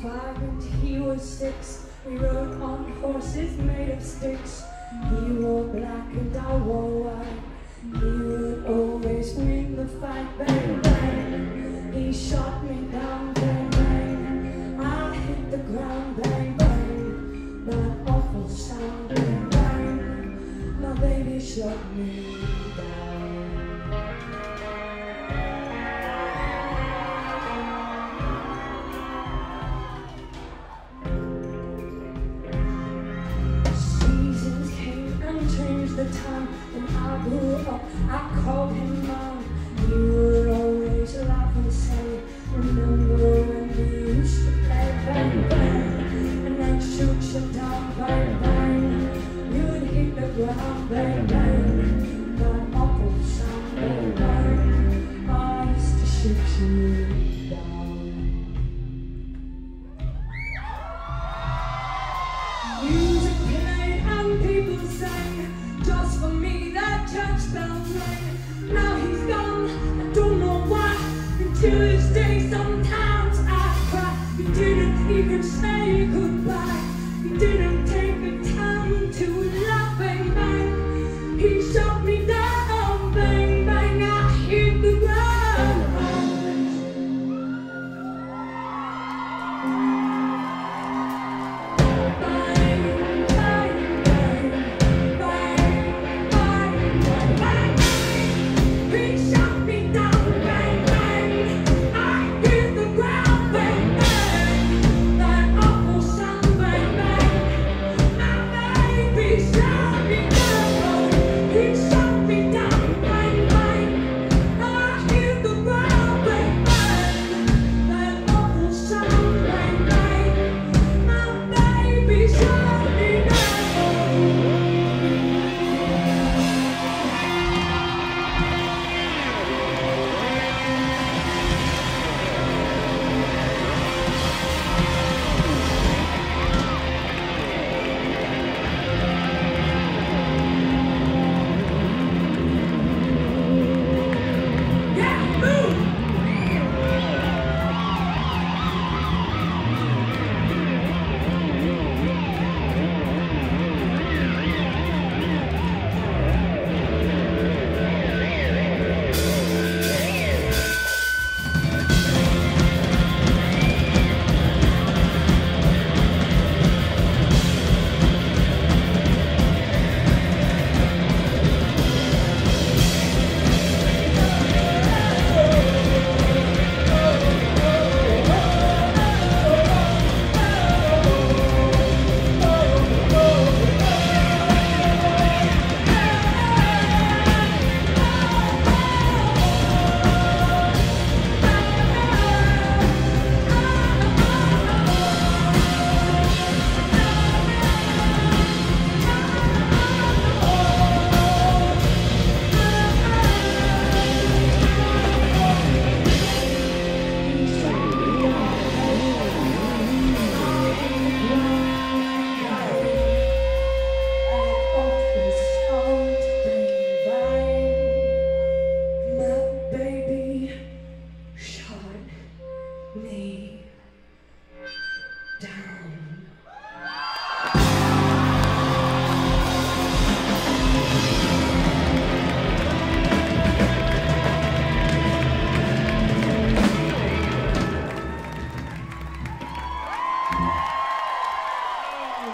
5 and he was 6. We rode on horses made of sticks. He wore black and I wore white. He would always win the fight. Bang, bang. He shot me down. Bang, bang. I hit the ground. Bang, bang. That awful sound. Bang, bang. My baby shot me down. The time when I grew up, I called him mom. He would always laugh and say, remember when we used to play bang bang.